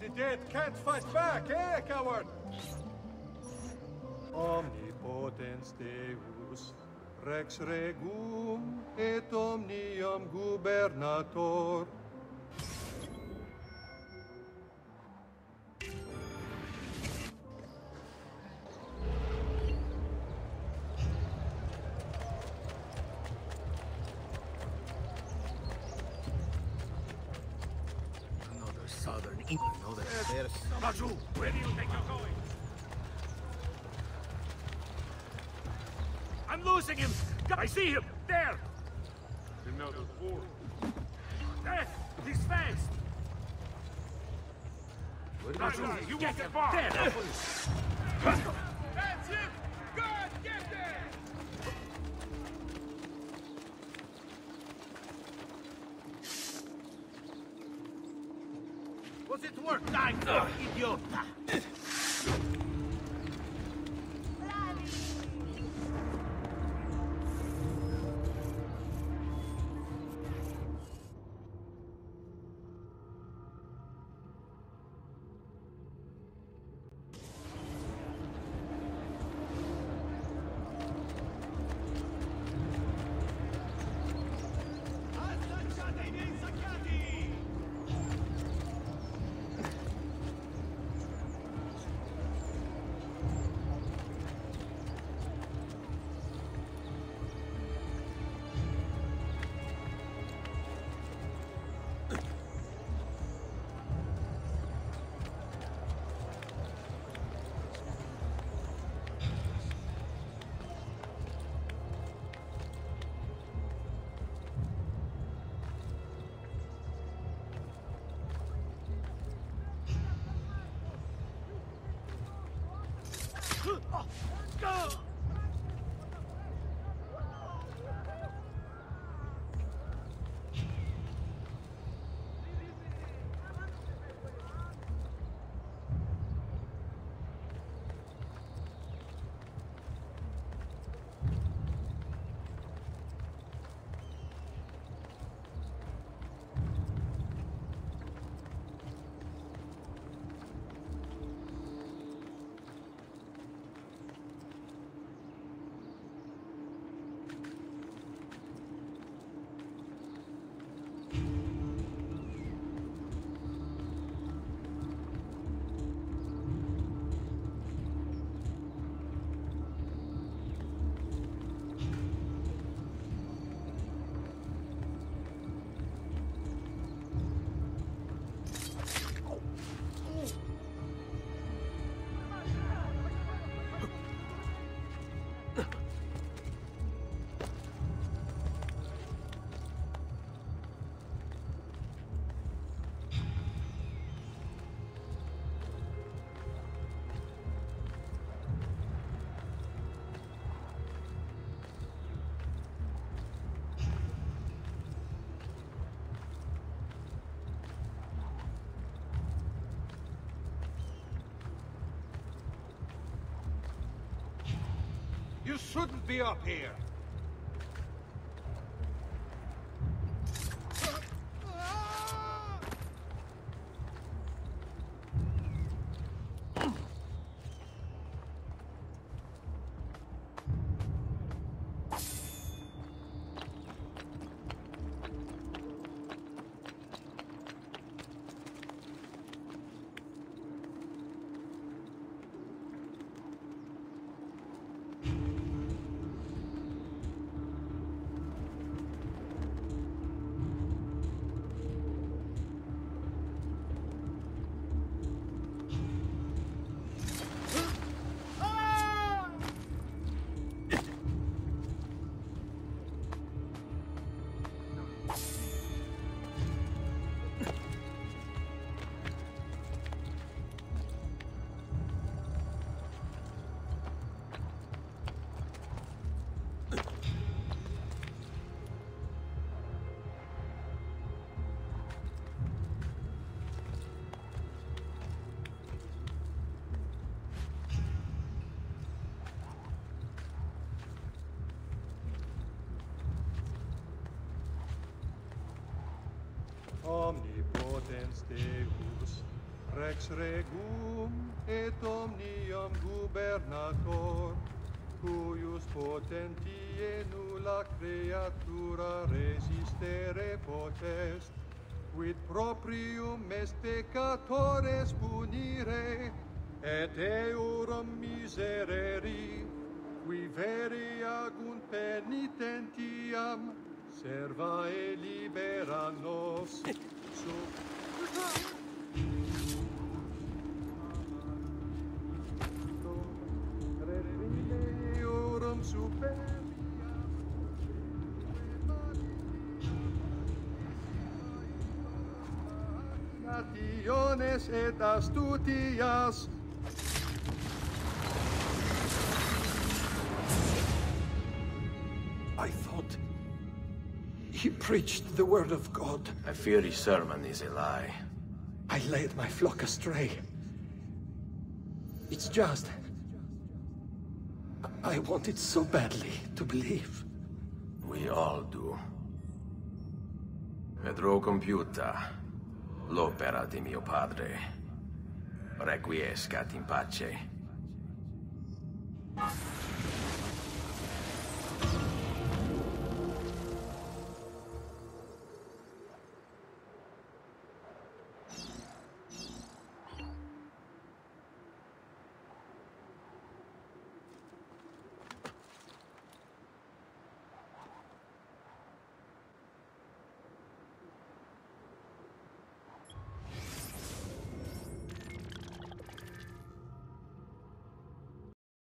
The dead can't fight back, eh, coward? Omnipotens Deus, Rex Regum, et omnium gubernator. Another southern England. Know that there's some... Raju, where do you think you're going? I'm losing him! I see him! There! Another four. There! He's fast! Raju, you get him! There! That's it! God, get there! Was it worth dying for, idiota? You shouldn't be up here. Omnipotens Deus, Rex regum et omnium gubernator, cuius potentie nulla creatura resistere potest, quid proprium est peccatores punire, et eorum miserere, qui veri agunt penitentiam, serva e libera nos. Reprime eorum superbiam, nationes et astutias. I thought he preached the word of God. I fear his sermon is a lie. I led my flock astray. It's just... I wanted so badly to believe. We all do. Vedrò compiuta l'opera di mio padre. Requiescat in pace.